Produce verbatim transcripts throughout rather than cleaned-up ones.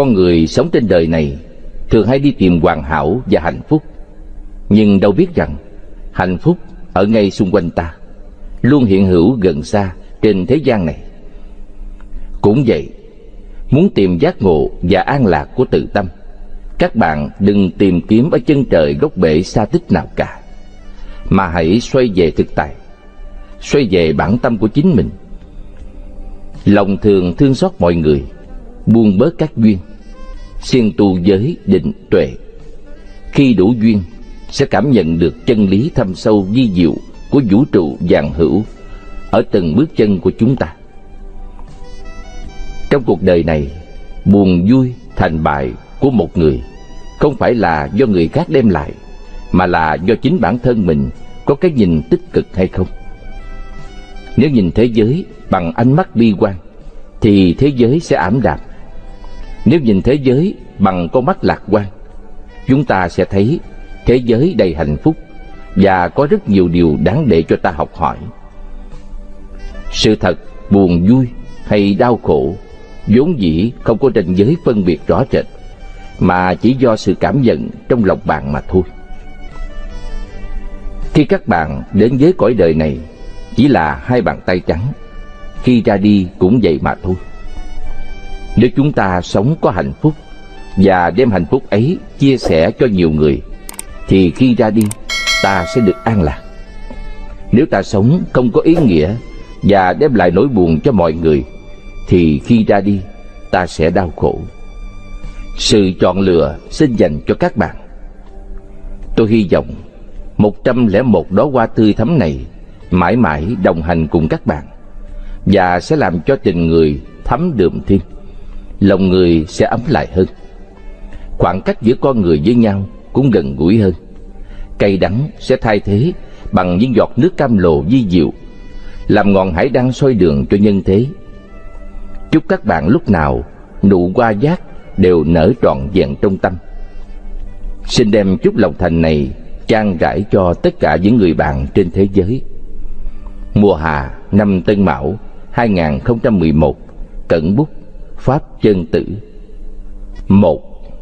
Con người sống trên đời này thường hay đi tìm hoàn hảo và hạnh phúc, nhưng đâu biết rằng hạnh phúc ở ngay xung quanh ta, luôn hiện hữu gần xa trên thế gian này. Cũng vậy, muốn tìm giác ngộ và an lạc của tự tâm, các bạn đừng tìm kiếm ở chân trời góc bể xa tích nào cả, mà hãy xoay về thực tại, xoay về bản tâm của chính mình. Lòng thường thương xót mọi người, buông bớt các duyên, siêng tu giới định tuệ. Khi đủ duyên, sẽ cảm nhận được chân lý thâm sâu vi diệu của vũ trụ vạn hữu ở từng bước chân của chúng ta. Trong cuộc đời này, buồn vui thành bại của một người không phải là do người khác đem lại, mà là do chính bản thân mình có cái nhìn tích cực hay không. Nếu nhìn thế giới bằng ánh mắt bi quan thì thế giới sẽ ảm đạm. Nếu nhìn thế giới bằng con mắt lạc quan, chúng ta sẽ thấy thế giới đầy hạnh phúc và có rất nhiều điều đáng để cho ta học hỏi. Sự thật buồn vui hay đau khổ vốn dĩ không có ranh giới phân biệt rõ rệt, mà chỉ do sự cảm nhận trong lòng bạn mà thôi. Khi các bạn đến với cõi đời này chỉ là hai bàn tay trắng, khi ra đi cũng vậy mà thôi. Nếu chúng ta sống có hạnh phúc và đem hạnh phúc ấy chia sẻ cho nhiều người, thì khi ra đi ta sẽ được an lạc. Nếu ta sống không có ý nghĩa và đem lại nỗi buồn cho mọi người, thì khi ra đi ta sẽ đau khổ. Sự chọn lựa xin dành cho các bạn. Tôi hy vọng một trăm lẻ một đóa hoa tươi thắm này mãi mãi đồng hành cùng các bạn, và sẽ làm cho tình người thắm đượm thêm, lòng người sẽ ấm lại hơn, khoảng cách giữa con người với nhau cũng gần gũi hơn. Cay đắng sẽ thay thế bằng những giọt nước cam lồ vi diệu, làm ngọn hải đăng soi đường cho nhân thế. Chúc các bạn lúc nào nụ hoa giác đều nở trọn vẹn trong tâm. Xin đem chút lòng thành này chan rải cho tất cả những người bạn trên thế giới. Mùa hạ năm Tân Mão hai nghìn không trăm mười một, Cẩn bút, Pháp Chân Tử. Một.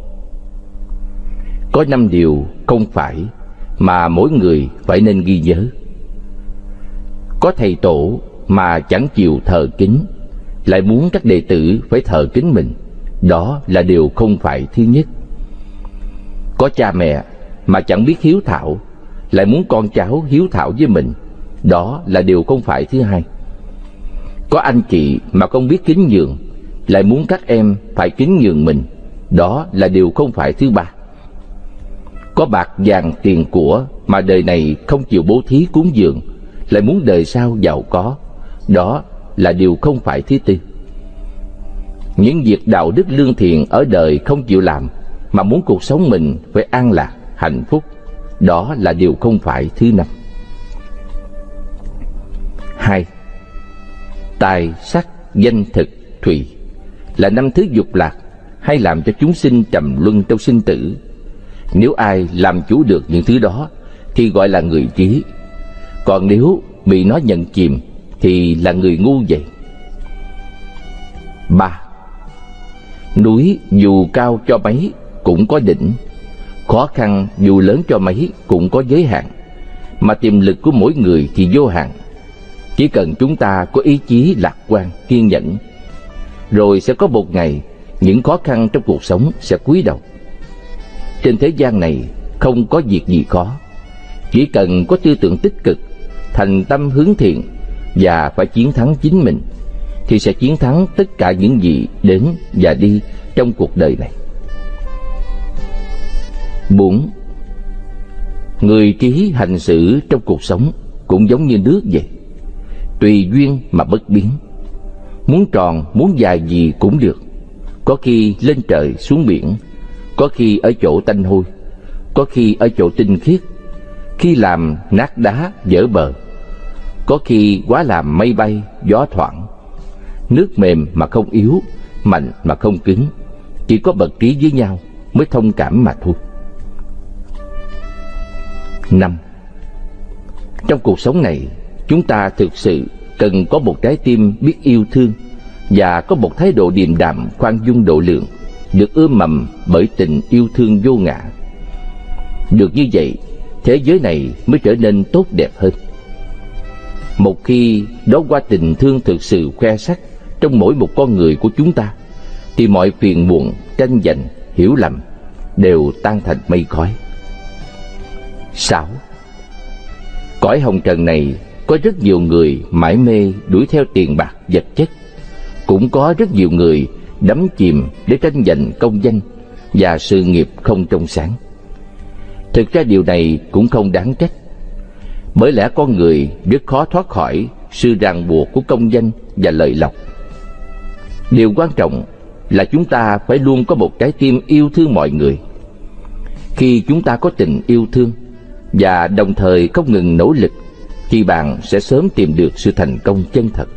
Có năm điều không phải mà mỗi người phải nên ghi nhớ. Có thầy tổ mà chẳng chịu thờ kính, lại muốn các đệ tử phải thờ kính mình, đó là điều không phải thứ nhất. Có cha mẹ mà chẳng biết hiếu thảo, lại muốn con cháu hiếu thảo với mình, đó là điều không phải thứ hai. Có anh chị mà không biết kính nhường, lại muốn các em phải kính nhường mình, đó là điều không phải thứ ba. Có bạc vàng tiền của mà đời này không chịu bố thí cúng dường, lại muốn đời sau giàu có, đó là điều không phải thứ tư. Những việc đạo đức lương thiện ở đời không chịu làm, mà muốn cuộc sống mình phải an lạc, hạnh phúc, đó là điều không phải thứ năm. Hai. Tài, sắc, danh, thực, thùy là năm thứ dục lạc, hay làm cho chúng sinh trầm luân trong sinh tử. Nếu ai làm chủ được những thứ đó thì gọi là người trí, còn nếu bị nó nhận chìm thì là người ngu vậy. Ba. Núi dù cao cho mấy cũng có đỉnh, khó khăn dù lớn cho mấy cũng có giới hạn, mà tiềm lực của mỗi người thì vô hạn. Chỉ cần chúng ta có ý chí lạc quan, kiên nhẫn, rồi sẽ có một ngày những khó khăn trong cuộc sống sẽ cúi đầu. Trên thế gian này không có việc gì khó, chỉ cần có tư tưởng tích cực, thành tâm hướng thiện và phải chiến thắng chính mình, thì sẽ chiến thắng tất cả những gì đến và đi trong cuộc đời này. Bốn. Người trí hành xử trong cuộc sống cũng giống như nước vậy, tùy duyên mà bất biến. Muốn tròn, muốn dài gì cũng được, có khi lên trời xuống biển, có khi ở chỗ tanh hôi, có khi ở chỗ tinh khiết, khi làm nát đá vỡ bờ, có khi quá làm mây bay gió thoảng. Nước mềm mà không yếu, mạnh mà không cứng, chỉ có bậc trí với nhau mới thông cảm mà thôi. Năm. Trong cuộc sống này, chúng ta thực sự cần có một trái tim biết yêu thương và có một thái độ điềm đạm khoan dung độ lượng được ươm mầm bởi tình yêu thương vô ngã. Được như vậy, thế giới này mới trở nên tốt đẹp hơn. Một khi đó qua tình thương thực sự khoe sắc trong mỗi một con người của chúng ta, thì mọi phiền muộn, tranh giành, hiểu lầm đều tan thành mây khói. Sáu. Cõi hồng trần này có rất nhiều người mải mê đuổi theo tiền bạc vật chất, cũng có rất nhiều người đắm chìm để tranh giành công danh và sự nghiệp không trong sáng. Thực ra điều này cũng không đáng trách, bởi lẽ con người rất khó thoát khỏi sự ràng buộc của công danh và lợi lộc. Điều quan trọng là chúng ta phải luôn có một trái tim yêu thương mọi người. Khi chúng ta có tình yêu thương và đồng thời không ngừng nỗ lực, thì bạn sẽ sớm tìm được sự thành công chân thật.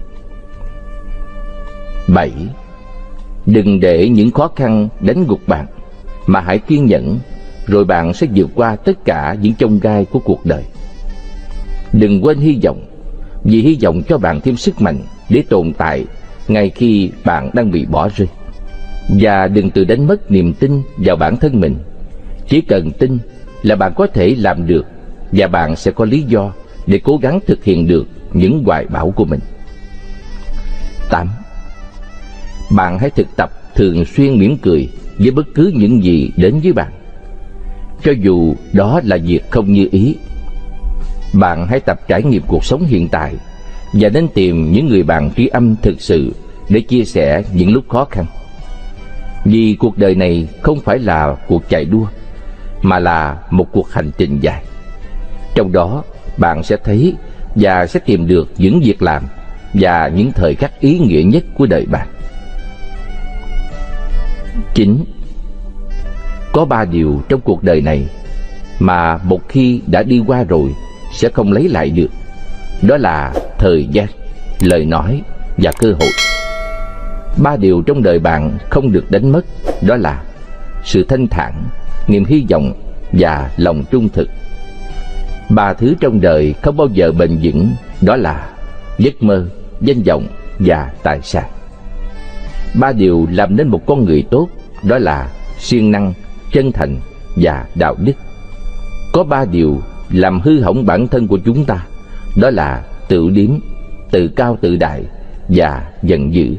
Bảy. Đừng để những khó khăn đánh gục bạn, mà hãy kiên nhẫn, rồi bạn sẽ vượt qua tất cả những chông gai của cuộc đời. Đừng quên hy vọng, vì hy vọng cho bạn thêm sức mạnh để tồn tại ngay khi bạn đang bị bỏ rơi. Và đừng tự đánh mất niềm tin vào bản thân mình. Chỉ cần tin là bạn có thể làm được, và bạn sẽ có lý do để cố gắng thực hiện được những hoài bão của mình. Tám. Bạn hãy thực tập thường xuyên mỉm cười với bất cứ những gì đến với bạn, cho dù đó là việc không như ý. Bạn hãy tập trải nghiệm cuộc sống hiện tại, và nên tìm những người bạn tri âm thực sự để chia sẻ những lúc khó khăn. Vì cuộc đời này không phải là cuộc chạy đua, mà là một cuộc hành trình dài. Trong đó bạn sẽ thấy và sẽ tìm được những việc làm và những thời khắc ý nghĩa nhất của đời bạn. Chín. Có ba điều trong cuộc đời này mà một khi đã đi qua rồi sẽ không lấy lại được. Đó là thời gian, lời nói và cơ hội. Ba điều trong đời bạn không được đánh mất, đó là sự thanh thản, niềm hy vọng và lòng trung thực. Ba thứ trong đời không bao giờ bền vững, đó là giấc mơ, danh vọng và tài sản. Ba điều làm nên một con người tốt, đó là siêng năng, chân thành và đạo đức. Có ba điều làm hư hỏng bản thân của chúng ta, đó là tự điếm, tự cao tự đại và giận dữ.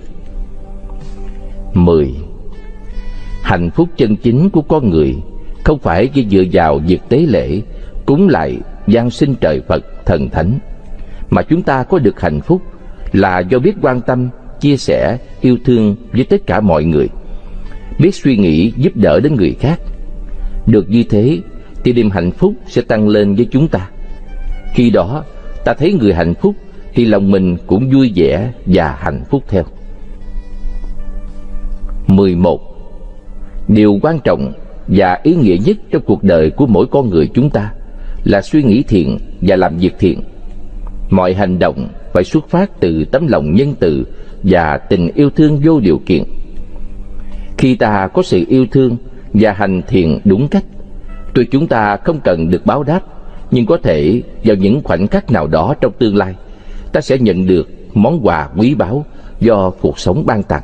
Mười. Hạnh phúc chân chính của con người không phải chỉ dựa vào việc tế lễ, cúng lại, van sinh trời Phật, thần thánh, mà chúng ta có được hạnh phúc là do biết quan tâm, chia sẻ, yêu thương với tất cả mọi người, biết suy nghĩ giúp đỡ đến người khác. Được như thế thì niềm hạnh phúc sẽ tăng lên với chúng ta. Khi đó ta thấy người hạnh phúc thì lòng mình cũng vui vẻ và hạnh phúc theo. Mười một. Điều quan trọng và ý nghĩa nhất trong cuộc đời của mỗi con người chúng ta là suy nghĩ thiện và làm việc thiện. Mọi hành động phải xuất phát từ tấm lòng nhân từ và tình yêu thương vô điều kiện. Khi ta có sự yêu thương và hành thiện đúng cách, tuy chúng ta không cần được báo đáp, nhưng có thể vào những khoảnh khắc nào đó trong tương lai, ta sẽ nhận được món quà quý báu do cuộc sống ban tặng.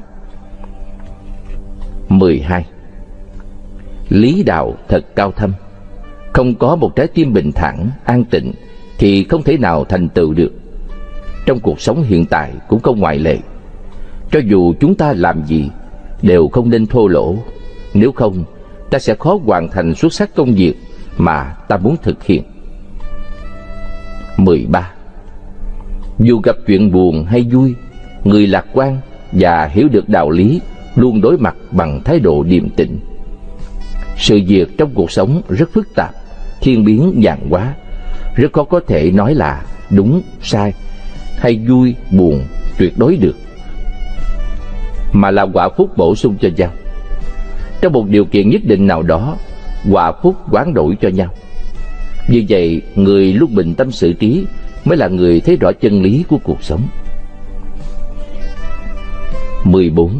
Mười hai. Lý đạo thật cao thâm. Không có một trái tim bình thản, an tịnh thì không thể nào thành tựu được. Trong cuộc sống hiện tại cũng không ngoại lệ. Cho dù chúng ta làm gì đều không nên thô lỗ, nếu không ta sẽ khó hoàn thành xuất sắc công việc mà ta muốn thực hiện. Mười ba. Dù gặp chuyện buồn hay vui, người lạc quan và hiểu được đạo lý luôn đối mặt bằng thái độ điềm tĩnh. Sự việc trong cuộc sống rất phức tạp, thiên biến vạn hóa, rất khó có thể nói là đúng, sai hay vui, buồn tuyệt đối được, mà là quả phúc bổ sung cho nhau. Trong một điều kiện nhất định nào đó, quả phúc hoán đổi cho nhau. Như vậy, người lúc bình tâm xử trí mới là người thấy rõ chân lý của cuộc sống. Mười bốn.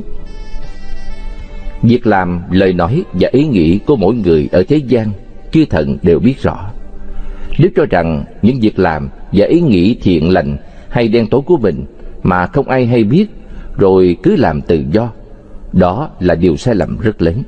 Việc làm, lời nói và ý nghĩ của mỗi người ở thế gian, chư thần đều biết rõ. Nếu cho rằng những việc làm và ý nghĩ thiện lành hay đen tối của mình mà không ai hay biết, rồi cứ làm tự do, đó là điều sai lầm rất lớn.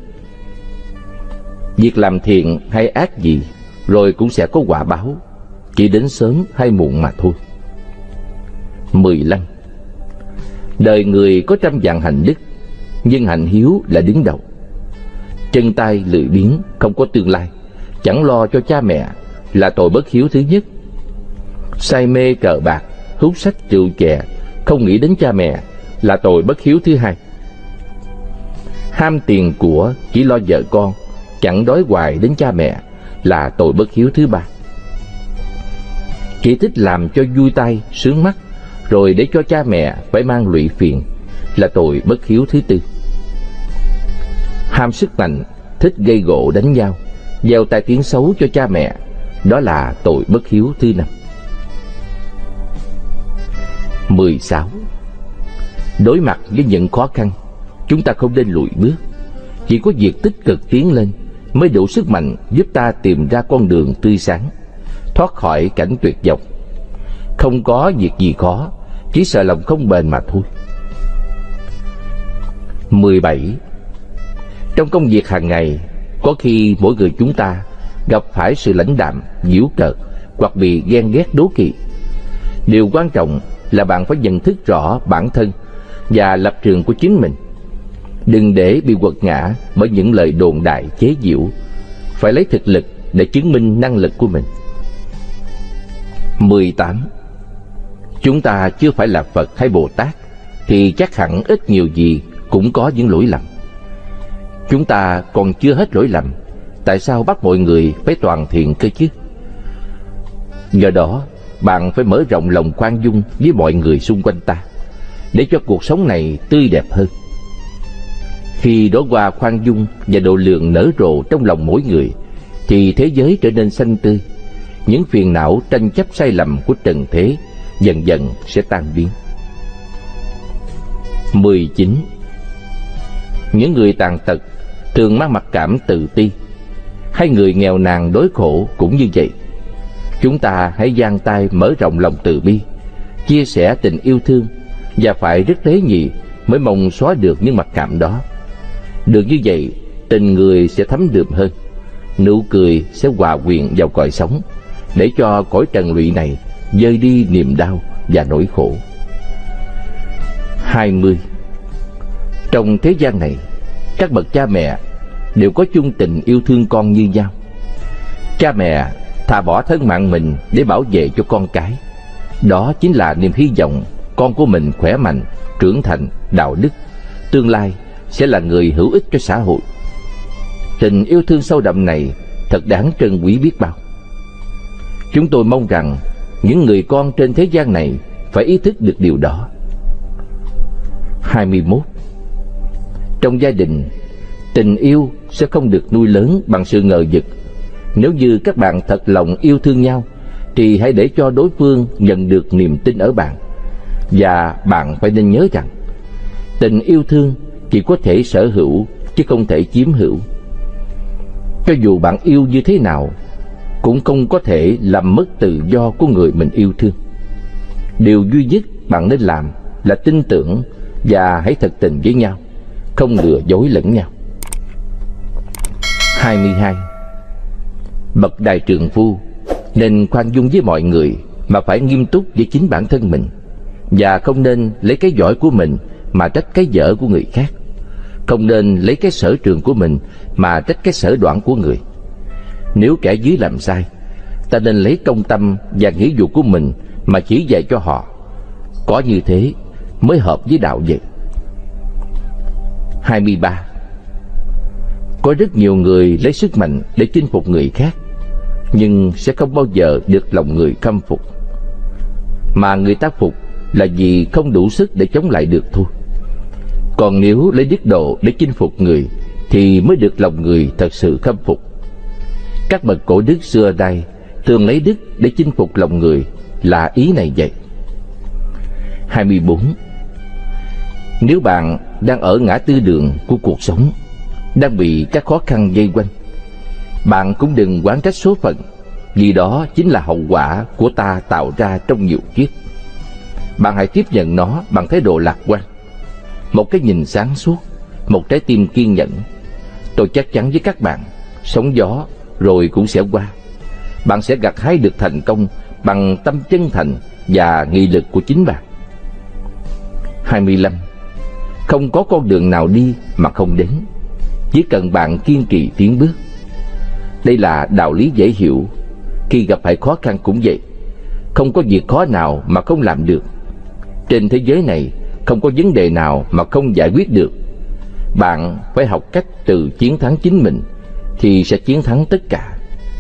Việc làm thiện hay ác gì rồi cũng sẽ có quả báo, chỉ đến sớm hay muộn mà thôi. mười lăm. Đời người có trăm vạn hạnh đức, nhưng hạnh hiếu là đứng đầu. Chân tay lười biếng, không có tương lai, chẳng lo cho cha mẹ là tội bất hiếu thứ nhất. Say mê cờ bạc, hút sách rượu chè, không nghĩ đến cha mẹ là tội bất hiếu thứ hai. Ham tiền của, chỉ lo vợ con, chẳng đói hoài đến cha mẹ là tội bất hiếu thứ ba. Chỉ thích làm cho vui tai, sướng mắt, rồi để cho cha mẹ phải mang lụy phiền là tội bất hiếu thứ tư. Ham sức mạnh, thích gây gổ đánh nhau, gieo tai tiếng xấu cho cha mẹ, đó là tội bất hiếu thứ năm. mười sáu. Đối mặt với những khó khăn, chúng ta không nên lùi bước. Chỉ có việc tích cực tiến lên mới đủ sức mạnh giúp ta tìm ra con đường tươi sáng, thoát khỏi cảnh tuyệt vọng. Không có việc gì khó, chỉ sợ lòng không bền mà thôi. mười bảy. Trong công việc hàng ngày, có khi mỗi người chúng ta gặp phải sự lãnh đạm, giễu cợt hoặc bị ghen ghét đố kỵ. Điều quan trọng là bạn phải nhận thức rõ bản thân và lập trường của chính mình. Đừng để bị quật ngã bởi những lời đồn đại chế giễu. Phải lấy thực lực để chứng minh năng lực của mình. mười tám. Chúng ta chưa phải là Phật hay Bồ Tát thì chắc hẳn ít nhiều gì cũng có những lỗi lầm. Chúng ta còn chưa hết lỗi lầm, tại sao bắt mọi người phải toàn thiện cơ chứ? Do đó, bạn phải mở rộng lòng khoan dung với mọi người xung quanh ta, để cho cuộc sống này tươi đẹp hơn. Khi đóa hoa khoan dung và độ lượng nở rộ trong lòng mỗi người, thì thế giới trở nên xanh tươi. Những phiền não tranh chấp sai lầm của trần thế dần dần sẽ tan biến. mười chín. Những người tàn tật thường mang mặc cảm tự ti, hay người nghèo nàn đói khổ cũng như vậy. Chúng ta hãy dang tay mở rộng lòng từ bi, chia sẻ tình yêu thương, và phải rất tế nhị mới mong xóa được những mặc cảm đó. Được như vậy, tình người sẽ thấm đượm hơn, nụ cười sẽ hòa quyện vào cõi sống, để cho cõi trần lụy này dơi đi niềm đau và nỗi khổ. hai mươi. Trong thế gian này, các bậc cha mẹ đều có chung tình yêu thương con như nhau. Cha mẹ thà bỏ thân mạng mình để bảo vệ cho con cái. Đó chính là niềm hy vọng con của mình khỏe mạnh, trưởng thành, đạo đức, tương lai sẽ là người hữu ích cho xã hội. Tình yêu thương sâu đậm này thật đáng trân quý biết bao. Chúng tôi mong rằng những người con trên thế gian này phải ý thức được điều đó. hai mươi mốt. Trong gia đình, tình yêu sẽ không được nuôi lớn bằng sự ngờ vực. Nếu như các bạn thật lòng yêu thương nhau, thì hãy để cho đối phương nhận được niềm tin ở bạn. Và bạn phải nên nhớ rằng, tình yêu thương chỉ có thể sở hữu chứ không thể chiếm hữu. Cho dù bạn yêu như thế nào, cũng không có thể làm mất tự do của người mình yêu thương. Điều duy nhất bạn nên làm là tin tưởng và hãy thật tình với nhau, không lừa dối lẫn nhau. hai mươi hai. Bậc đại trượng phu nên khoan dung với mọi người, mà phải nghiêm túc với chính bản thân mình, và không nên lấy cái giỏi của mình mà trách cái dở của người khác. Không nên lấy cái sở trường của mình mà trách cái sở đoản của người. Nếu kẻ dưới làm sai, ta nên lấy công tâm và nghĩa vụ của mình mà chỉ dạy cho họ. Có như thế mới hợp với đạo vậy. hai mươi ba. Có rất nhiều người lấy sức mạnh để chinh phục người khác, nhưng sẽ không bao giờ được lòng người khâm phục. Mà người ta phục là vì không đủ sức để chống lại được thôi. Còn nếu lấy đức độ để chinh phục người, thì mới được lòng người thật sự khâm phục. Các bậc cổ đức xưa đây thường lấy đức để chinh phục lòng người, là ý này vậy. hai mươi bốn. Nếu bạn đang ở ngã tư đường của cuộc sống, đang bị các khó khăn vây quanh, bạn cũng đừng oán trách số phận, vì đó chính là hậu quả của ta tạo ra trong nhiều kiếp. Bạn hãy tiếp nhận nó bằng thái độ lạc quan, một cái nhìn sáng suốt, một trái tim kiên nhẫn. Tôi chắc chắn với các bạn, sóng gió rồi cũng sẽ qua. Bạn sẽ gặt hái được thành công bằng tâm chân thành và nghị lực của chính bạn. hai mươi lăm. Không có con đường nào đi mà không đến, chỉ cần bạn kiên trì tiến bước. Đây là đạo lý dễ hiểu. Khi gặp phải khó khăn cũng vậy. Không có việc khó nào mà không làm được. Trên thế giới này không có vấn đề nào mà không giải quyết được. Bạn phải học cách tự chiến thắng chính mình thì sẽ chiến thắng tất cả.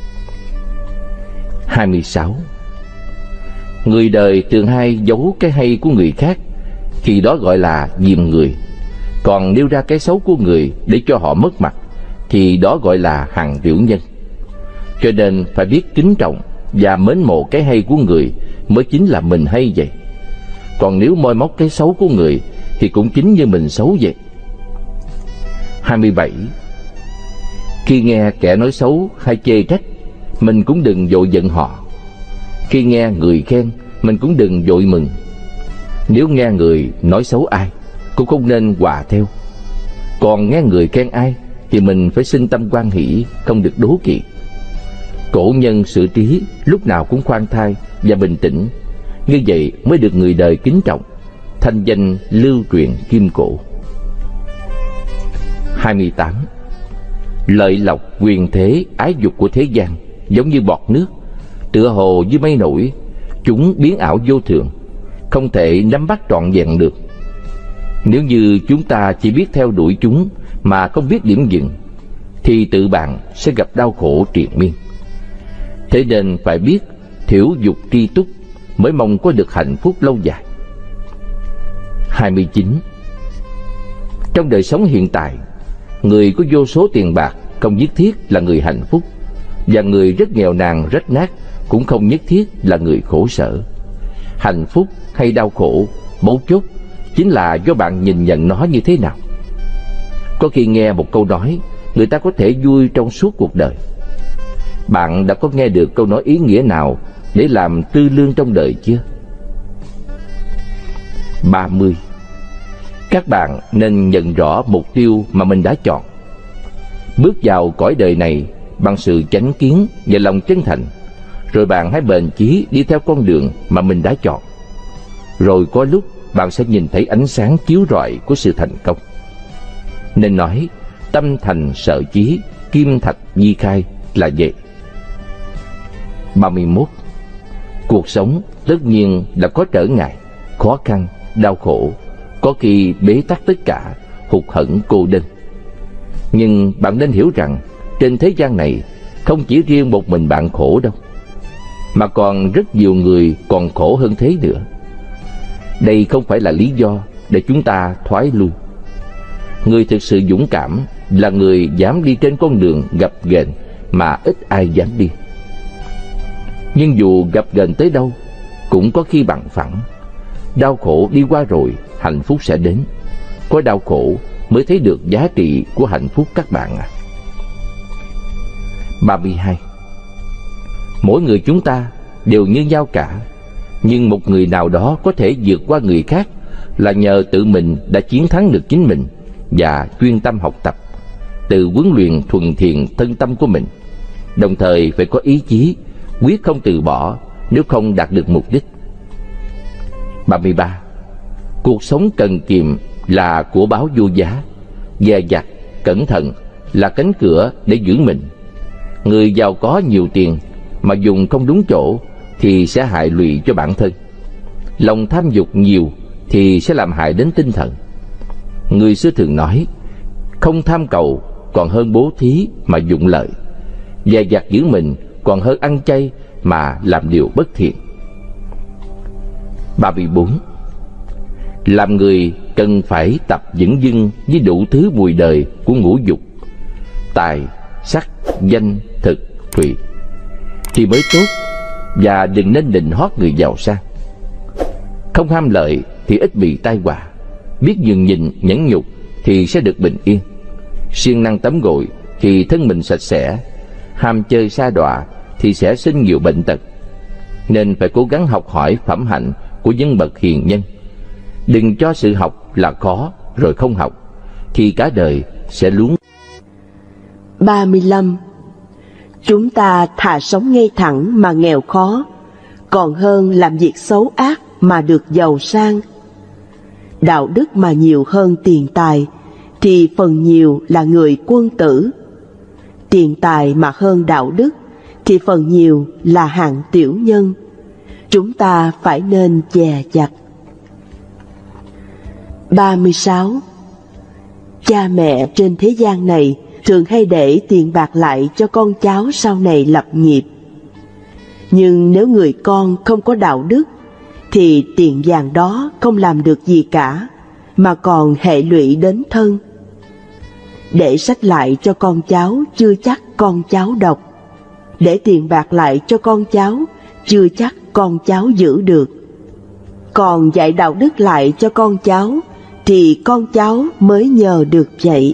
hai mươi sáu. Người đời thường hay giấu cái hay của người khác, khi đó gọi là dìm người. Còn nêu ra cái xấu của người để cho họ mất mặt, thì đó gọi là hằn tiểu nhân. Cho nên phải biết kính trọng và mến mộ cái hay của người mới chính là mình hay vậy. Còn nếu moi móc cái xấu của người thì cũng chính như mình xấu vậy. hai mươi bảy. Khi nghe kẻ nói xấu hay chê trách, mình cũng đừng vội giận họ. Khi nghe người khen, mình cũng đừng vội mừng. Nếu nghe người nói xấu ai, cũng không nên hòa theo. Còn nghe người khen ai thì mình phải sinh tâm hoan hỷ, không được đố kỵ. Cổ nhân xử trí lúc nào cũng khoan thai và bình tĩnh, như vậy mới được người đời kính trọng, thanh danh lưu truyền kim cổ. hai mươi tám. Lợi lộc, quyền thế, ái dục của thế gian giống như bọt nước, tựa hồ như mây nổi, chúng biến ảo vô thường, không thể nắm bắt trọn vẹn được. Nếu như chúng ta chỉ biết theo đuổi chúng mà không biết điểm dừng, thì tự bạn sẽ gặp đau khổ triền miên. Thế nên phải biết thiểu dục tri túc mới mong có được hạnh phúc lâu dài. hai mươi chín. Trong đời sống hiện tại, người có vô số tiền bạc không nhất thiết là người hạnh phúc, và người rất nghèo nàn rách nát cũng không nhất thiết là người khổ sở. Hạnh phúc hay đau khổ, mấu chốt chính là do bạn nhìn nhận nó như thế nào. Có khi nghe một câu nói, người ta có thể vui trong suốt cuộc đời. Bạn đã có nghe được câu nói ý nghĩa nào để làm tư lương trong đời chưa? ba mươi. Các bạn nên nhận rõ mục tiêu mà mình đã chọn. Bước vào cõi đời này bằng sự chánh kiến và lòng chân thành, rồi bạn hãy bền chí đi theo con đường mà mình đã chọn. Rồi có lúc bạn sẽ nhìn thấy ánh sáng chiếu rọi của sự thành công. Nên nói tâm thành sở chí, kim thạch di khai là vậy. ba mươi mốt. Cuộc sống tất nhiên đã có trở ngại, khó khăn, đau khổ, có khi bế tắc tất cả, hụt hẫng cô đơn. Nhưng bạn nên hiểu rằng trên thế gian này không chỉ riêng một mình bạn khổ đâu, mà còn rất nhiều người còn khổ hơn thế nữa. Đây không phải là lý do để chúng ta thoái lui. Người thực sự dũng cảm là người dám đi trên con đường gập ghềnh mà ít ai dám đi. Nhưng dù gập ghềnh tới đâu, cũng có khi bằng phẳng. Đau khổ đi qua rồi, hạnh phúc sẽ đến. Có đau khổ mới thấy được giá trị của hạnh phúc các bạn ạ. À. ba mươi hai. Mỗi người chúng ta đều như nhau cả, nhưng một người nào đó có thể vượt qua người khác là nhờ tự mình đã chiến thắng được chính mình và chuyên tâm học tập, tự huấn luyện thuần thiện thân tâm của mình, đồng thời phải có ý chí quyết không từ bỏ nếu không đạt được mục đích. ba mươi ba. Cuộc sống cần kiệm là của báo vô giá, dè dặt, cẩn thận là cánh cửa để giữ mình. Người giàu có nhiều tiền mà dùng không đúng chỗ thì sẽ hại lụy cho bản thân. Lòng tham dục nhiều thì sẽ làm hại đến tinh thần. Người xưa thường nói, không tham cầu còn hơn bố thí mà dụng lợi, dè dặt giữ mình còn hơn ăn chay mà làm điều bất thiện. ba mươi bốn. Làm người cần phải tập vững dưng với đủ thứ mùi đời của ngũ dục, tài, sắc, danh, thực, thùy thì mới tốt, và đừng nên nịnh hót người giàu sang. Không ham lợi thì ít bị tai họa, biết nhường nhịn nhẫn nhục thì sẽ được bình yên. Siêng năng tắm gội thì thân mình sạch sẽ, ham chơi sa đọa thì sẽ sinh nhiều bệnh tật. Nên phải cố gắng học hỏi phẩm hạnh của nhân bậc hiền nhân. Đừng cho sự học là khó rồi không học, thì cả đời sẽ luống. ba mươi lăm. Chúng ta thà sống ngay thẳng mà nghèo khó, còn hơn làm việc xấu ác mà được giàu sang. Đạo đức mà nhiều hơn tiền tài, thì phần nhiều là người quân tử. Tiền tài mà hơn đạo đức, thì phần nhiều là hạng tiểu nhân. Chúng ta phải nên dè dặt. ba mươi sáu. Cha mẹ trên thế gian này thường hay để tiền bạc lại cho con cháu sau này lập nghiệp. Nhưng nếu người con không có đạo đức, thì tiền vàng đó không làm được gì cả, mà còn hệ lụy đến thân. Để sách lại cho con cháu chưa chắc con cháu đọc. Để tiền bạc lại cho con cháu chưa chắc con cháu giữ được. Còn dạy đạo đức lại cho con cháu thì con cháu mới nhờ được vậy.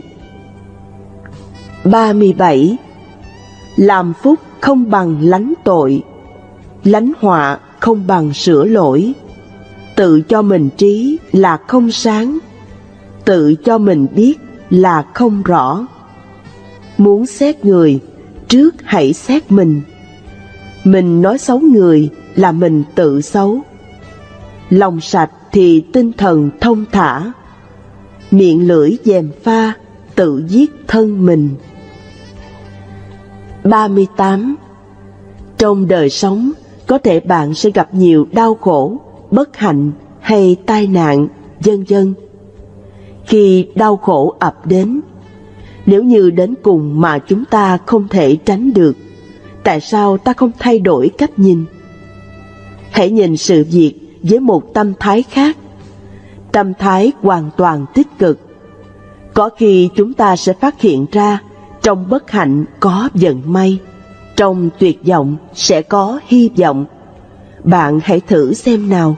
ba mươi bảy. Làm phúc không bằng lánh tội, lánh họa không bằng sửa lỗi. Tự cho mình trí là không sáng, tự cho mình biết là không rõ. Muốn xét người, trước hãy xét mình. Mình nói xấu người là mình tự xấu. Lòng sạch thì tinh thần thông thả, miệng lưỡi gièm pha tự giết thân mình. ba mươi tám. Trong đời sống, có thể bạn sẽ gặp nhiều đau khổ, bất hạnh hay tai nạn, vân vân. Khi đau khổ ập đến, nếu như đến cùng mà chúng ta không thể tránh được, tại sao ta không thay đổi cách nhìn? Hãy nhìn sự việc với một tâm thái khác, tâm thái hoàn toàn tích cực. Có khi chúng ta sẽ phát hiện ra trong bất hạnh có vận may, trong tuyệt vọng sẽ có hy vọng. Bạn hãy thử xem nào.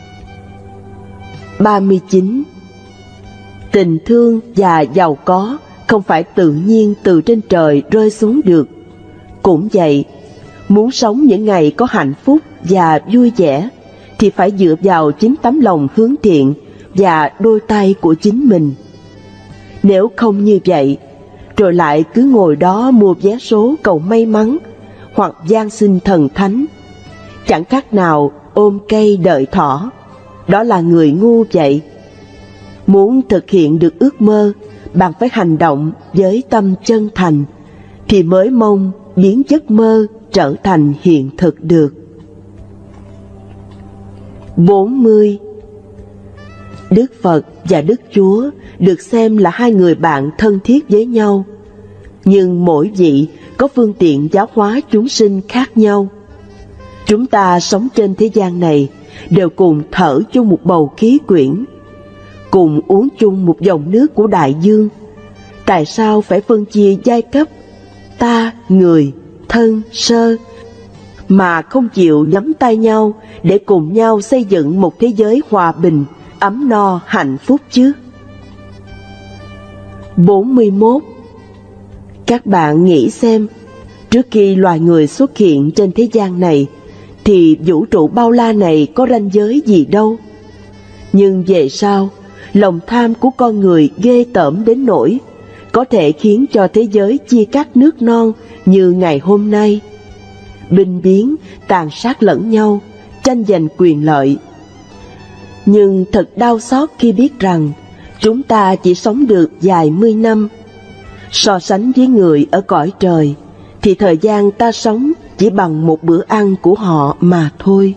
ba mươi chín. Tình thương và giàu có không phải tự nhiên từ trên trời rơi xuống được. Cũng vậy, muốn sống những ngày có hạnh phúc và vui vẻ thì phải dựa vào chính tấm lòng hướng thiện và đôi tay của chính mình. Nếu không như vậy, rồi lại cứ ngồi đó mua vé số cầu may mắn hoặc van xin thần thánh, chẳng khác nào ôm cây đợi thỏ. Đó là người ngu vậy. Muốn thực hiện được ước mơ, bạn phải hành động với tâm chân thành, thì mới mong biến giấc mơ trở thành hiện thực được. bốn mươi. Đức Phật và Đức Chúa được xem là hai người bạn thân thiết với nhau, nhưng mỗi vị có phương tiện giáo hóa chúng sinh khác nhau. Chúng ta sống trên thế gian này đều cùng thở chung một bầu khí quyển, cùng uống chung một dòng nước của đại dương. Tại sao phải phân chia giai cấp, ta, người, thân, sơ, mà không chịu nắm tay nhau để cùng nhau xây dựng một thế giới hòa bình, ấm no, hạnh phúc chứ? bốn mươi mốt. Các bạn nghĩ xem, trước khi loài người xuất hiện trên thế gian này, thì vũ trụ bao la này có ranh giới gì đâu. Nhưng về sau, lòng tham của con người ghê tởm đến nỗi có thể khiến cho thế giới chia cắt nước non như ngày hôm nay. Binh biến, tàn sát lẫn nhau, tranh giành quyền lợi. Nhưng thật đau xót khi biết rằng chúng ta chỉ sống được vài mươi năm. So sánh với người ở cõi trời, thì thời gian ta sống chỉ bằng một bữa ăn của họ mà thôi.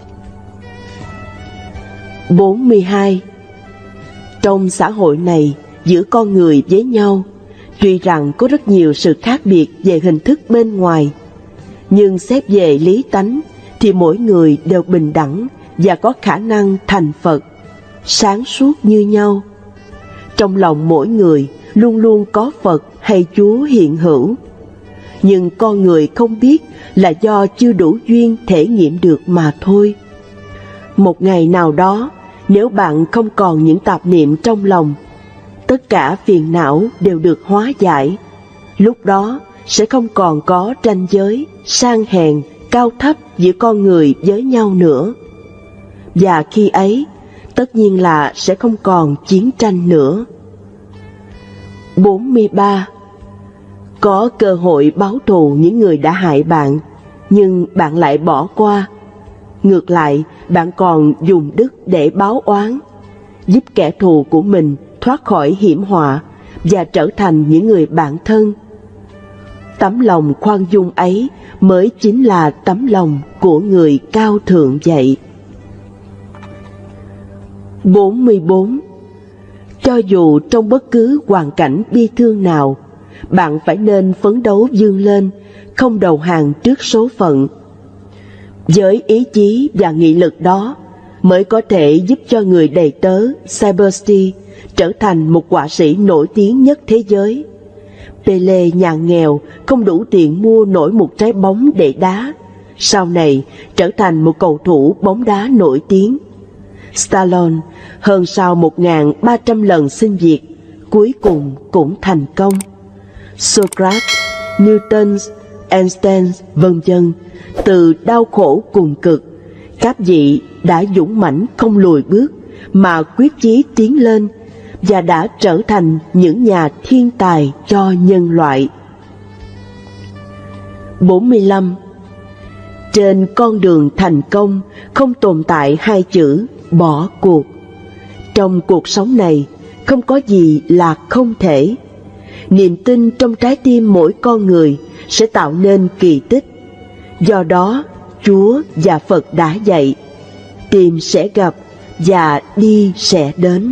bốn mươi hai. Trong xã hội này, giữa con người với nhau, tuy rằng có rất nhiều sự khác biệt về hình thức bên ngoài, nhưng xét về lý tánh thì mỗi người đều bình đẳng và có khả năng thành Phật, sáng suốt như nhau. Trong lòng mỗi người luôn luôn có Phật hay Chúa hiện hữu, nhưng con người không biết là do chưa đủ duyên thể nghiệm được mà thôi. Một ngày nào đó, nếu bạn không còn những tạp niệm trong lòng, tất cả phiền não đều được hóa giải. Lúc đó sẽ không còn có ranh giới, sang hèn, cao thấp giữa con người với nhau nữa. Và khi ấy, tất nhiên là sẽ không còn chiến tranh nữa. bốn mươi ba. Có cơ hội báo thù những người đã hại bạn, nhưng bạn lại bỏ qua. Ngược lại, bạn còn dùng đức để báo oán, giúp kẻ thù của mình thoát khỏi hiểm họa và trở thành những người bạn thân. Tấm lòng khoan dung ấy mới chính là tấm lòng của người cao thượng vậy. bốn mươi bốn. Cho dù trong bất cứ hoàn cảnh bi thương nào, bạn phải nên phấn đấu vươn lên, không đầu hàng trước số phận. Với ý chí và nghị lực đó mới có thể giúp cho người đầy tớ Saberstein trở thành một họa sĩ nổi tiếng nhất thế giới. Pele nhà nghèo không đủ tiền mua nổi một trái bóng để đá, sau này trở thành một cầu thủ bóng đá nổi tiếng. Stallone hơn sau một nghìn ba trăm lần xin việc, cuối cùng cũng thành công. Socrates, Newton, Einstein, vân vân, từ đau khổ cùng cực, các vị đã dũng mãnh không lùi bước mà quyết chí tiến lên và đã trở thành những nhà thiên tài cho nhân loại. bốn mươi lăm. Trên con đường thành công không tồn tại hai chữ bỏ cuộc. Trong cuộc sống này không có gì là không thể. Niềm tin trong trái tim mỗi con người sẽ tạo nên kỳ tích. Do đó, Chúa và Phật đã dạy: tìm sẽ gặp và đi sẽ đến.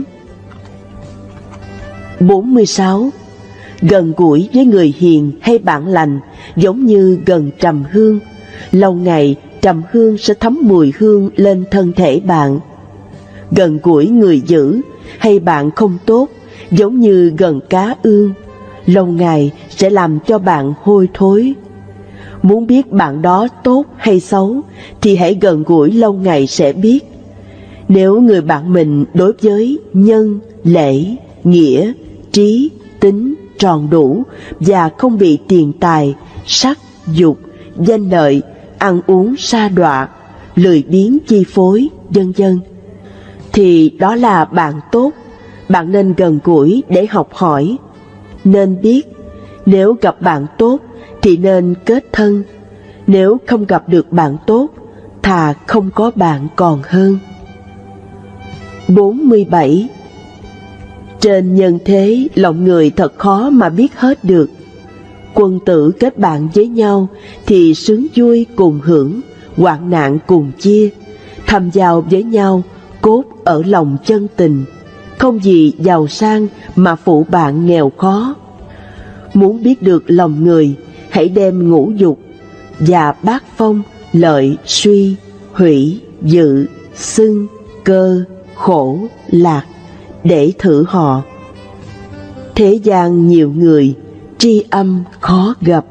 bốn mươi sáu. Gần gũi với người hiền hay bạn lành giống như gần trầm hương. Lâu ngày trầm hương sẽ thấm mùi hương lên thân thể bạn. Gần gũi người dữ hay bạn không tốt giống như gần cá ương. Lâu ngày sẽ làm cho bạn hôi thối. Muốn biết bạn đó tốt hay xấu thì hãy gần gũi lâu ngày sẽ biết. Nếu người bạn mình đối với nhân, lễ, nghĩa, trí, tính tròn đủ và không bị tiền tài, sắc, dục, danh lợi, ăn uống sa đọa, lười biếng chi phối, vân vân, thì đó là bạn tốt. Bạn nên gần gũi để học hỏi. Nên biết, nếu gặp bạn tốt thì nên kết thân. Nếu không gặp được bạn tốt, thà không có bạn còn hơn. bốn mươi bảy. Trên nhân thế, lòng người thật khó mà biết hết được. Quân tử kết bạn với nhau thì sướng vui cùng hưởng, hoạn nạn cùng chia. Thầm giao với nhau cốt ở lòng chân tình, không gì giàu sang mà phụ bạn nghèo khó. Muốn biết được lòng người, hãy đem ngũ dục và bát phong, lợi, suy, hủy, dự, xưng, cơ, khổ, lạc để thử họ. Thế gian nhiều người, tri âm khó gặp.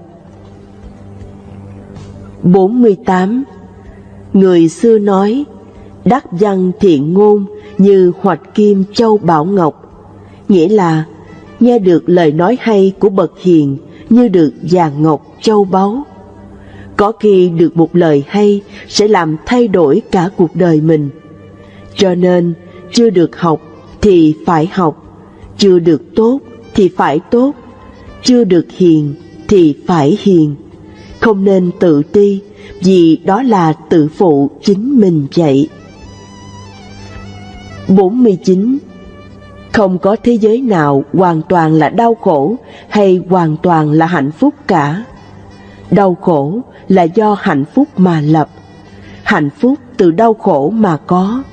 bốn mươi tám. Người xưa nói: đắc văn thiện ngôn như hoạch kim châu bảo ngọc. Nghĩa là nghe được lời nói hay của bậc hiền như được vàng ngọc châu báu. Có khi được một lời hay sẽ làm thay đổi cả cuộc đời mình. Cho nên chưa được học thì phải học, chưa được tốt thì phải tốt, chưa được hiền thì phải hiền. Không nên tự ti, vì đó là tự phụ chính mình vậy. bốn mươi chín. Không có thế giới nào hoàn toàn là đau khổ hay hoàn toàn là hạnh phúc cả. Đau khổ là do hạnh phúc mà lập, hạnh phúc từ đau khổ mà có.